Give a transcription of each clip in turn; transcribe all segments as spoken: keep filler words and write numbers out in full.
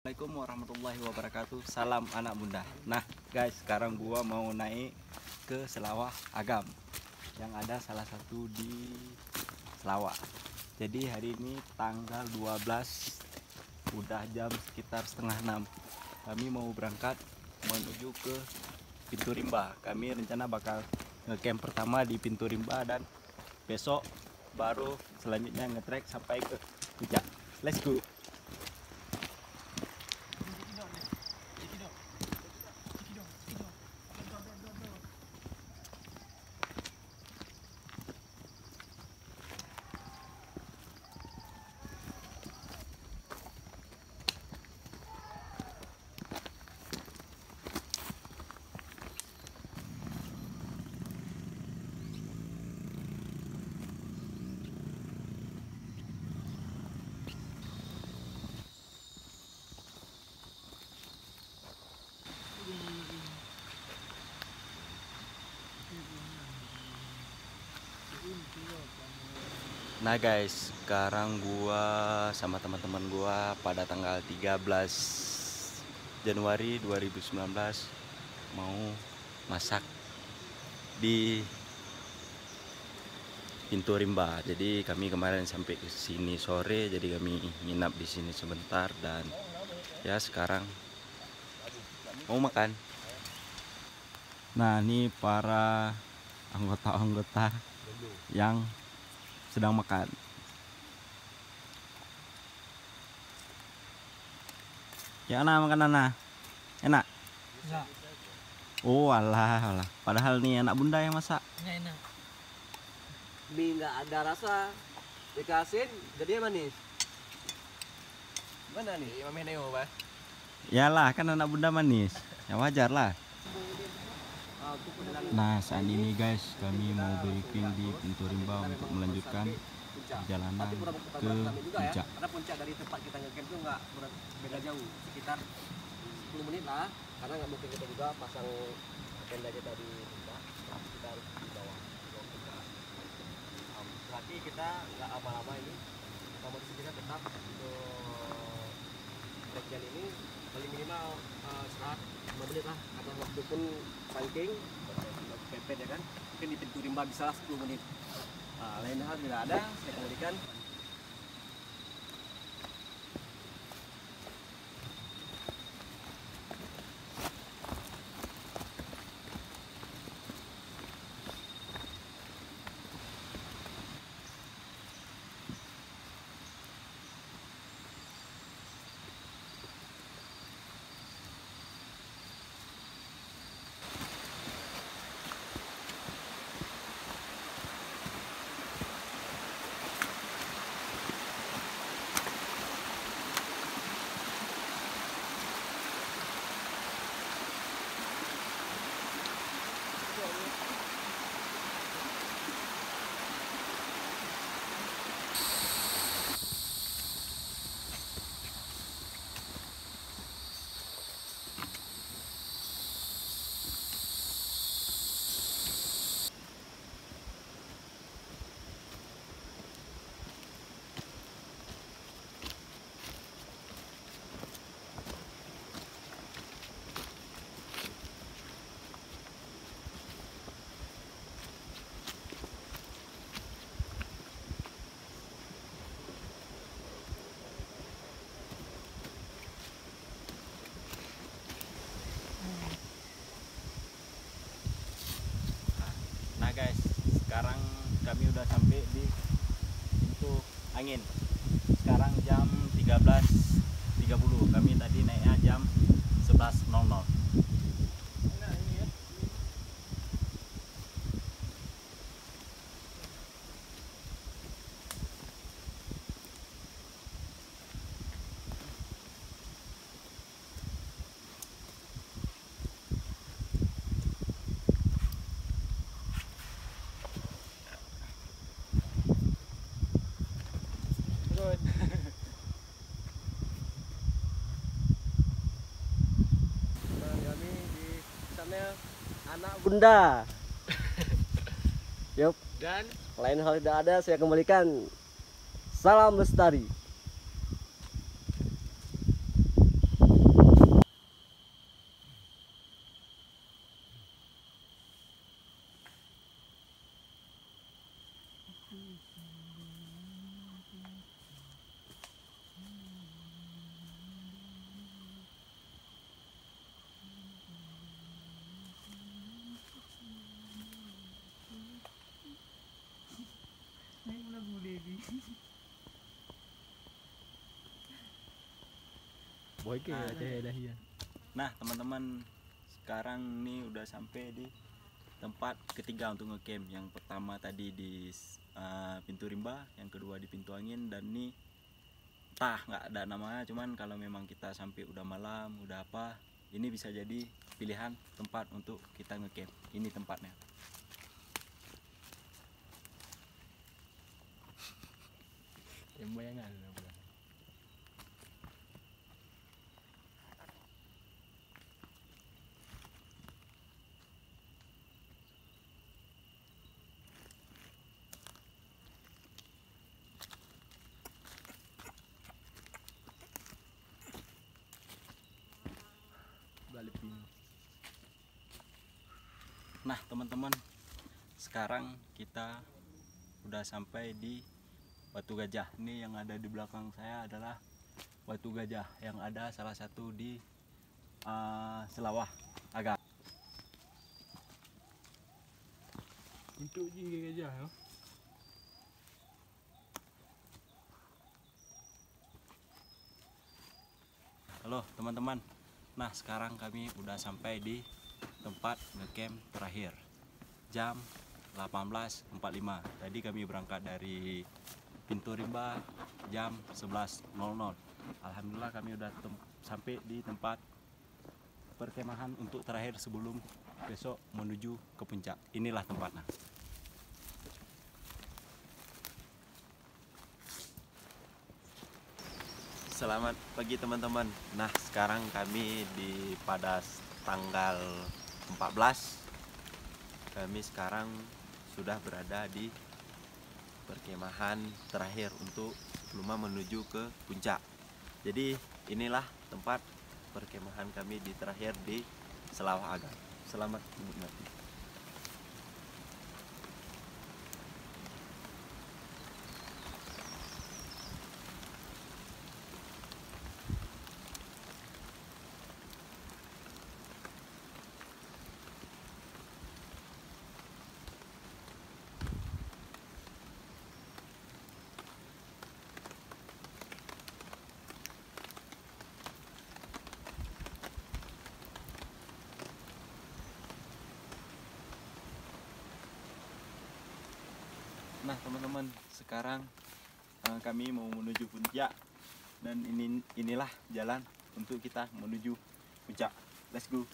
Assalamualaikum warahmatullahi wabarakatuh. Salam anak bunda. Nah guys, sekarang gua mau naik ke Selawah Agam yang ada salah satu di Selawah. Jadi hari ini tanggal dua belas, udah jam sekitar setengah enam. Kami mau berangkat menuju ke Pintu Rimba. Kami rencana bakal ngecamp pertama di Pintu Rimba dan besok baru selanjutnya ngetrek sampai ke puncak. Let's go. Nah guys, sekarang gua sama teman-teman gua pada tanggal tiga belas Januari dua ribu sembilan belas mau masak di Pintu Rimba. Jadi kami kemarin sampai ke sini sore, jadi kami nginap di sini sebentar dan ya sekarang mau makan. Nah, ini para anggota-anggota yang sedang makan. Ya ana makan ana. Enak? Enggak. Oh alah, alah. Padahal nih anak bunda yang masak. Enggak enak. Mie nggak ada rasa, dikasihin jadi manis. Mana nih? Mami neo, Pak. Yalah, kan anak bunda manis. Ya wajar lah. Nah, saat ini guys, kami mau briefing di Pintu Rimba untuk melanjutkan perjalanan ke puncak. Karena puncak dari tempat kita ngecamp itu nggak beda jauh, sekitar sepuluh menit lah. Karena nggak mungkin kita juga pasang tenda kita di puncak, kita harus di bawah. Berarti kita nggak lama-lama ini, komodisi kita tetap untuk bagian ini paling minimal uh, serat lima menit lah, atau waktu pun pancing pepet ya kan, mungkin di Pintu Rimba bisa sepuluh menit. Nah, lain hal tidak ada, saya kembalikan. Nah guys, sekarang kami udah sampai di Pintu Angin. Sekarang jam tiga belas tiga puluh. Kami tadi naiknya jam sebelas nol nol. Kami di channel Anak Bunda. Yup. Dan Lain hal tidak ada, saya kembalikan. Salam lestari. boy ke Ah. dah dah ya. Nah teman-teman, sekarang nih udah sampai di tempat ketiga untuk ngecamp. Yang pertama tadi di uh, pintu rimba, yang kedua di pintu angin, dan ini entah nggak ada namanya. Cuman kalau memang kita sampai udah malam, udah apa, ini bisa jadi pilihan tempat untuk kita ngecamp. Ini tempatnya. Yang bayangan lah pula. Balik pin. Nah teman-teman, sekarang kita udah sampai di Batu Gajah. Ini yang ada di belakang saya adalah Batu Gajah yang ada salah satu di uh, Selawah Agam. Untuk je gajah ya. Halo teman-teman. Nah sekarang kami udah sampai di tempat ngecamp terakhir. Jam delapan belas empat puluh lima. Tadi kami berangkat dari pintu rimba jam sebelas nol nol. Alhamdulillah kami udah sampai di tempat perkemahan untuk terakhir sebelum besok menuju ke puncak. Inilah tempatnya. Selamat pagi teman-teman. Nah sekarang kami di pada tanggal empat belas. Kami sekarang sudah berada di perkemahan terakhir untuk Luma menuju ke puncak. Jadi inilah tempat perkemahan kami di terakhir di Selawah Agam. Selamat menikmati. Nah teman-teman, sekarang uh, kami mau menuju puncak, dan ini inilah jalan untuk kita menuju puncak. Let's go.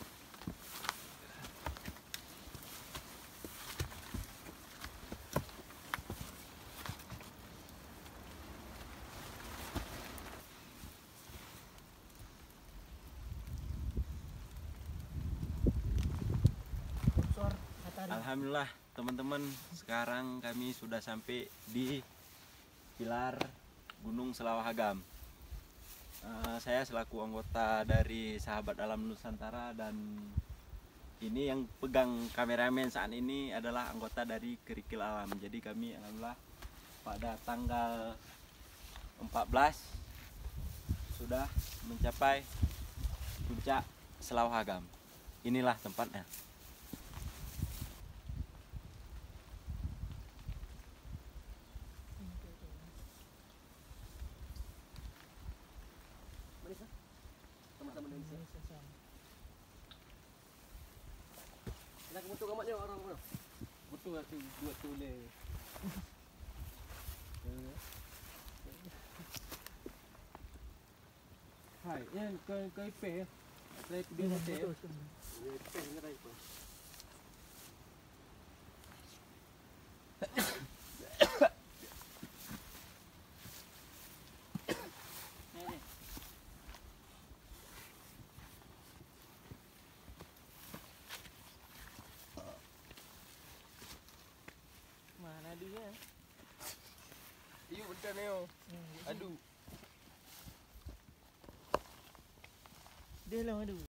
Alhamdulillah teman-teman, sekarang kami sudah sampai di pilar Gunung Selawah Agam. Uh, saya selaku anggota dari Sahabat Alam Nusantara, dan ini yang pegang kameramen saat ini adalah anggota dari Kerikil Alam. Jadi kami alhamdulillah pada tanggal empat belas sudah mencapai puncak Selawah Agam. Inilah tempatnya. Teman-teman Indonesia. Nak bentuk amatnya orang mana? Betul lah tu buat tulis. Hai, yang kau kau ipe. Saya dia hotel. Ini pen ni rai apa? Mana dia? Iyo betul ni oh. Aduh. Dia lah aduh.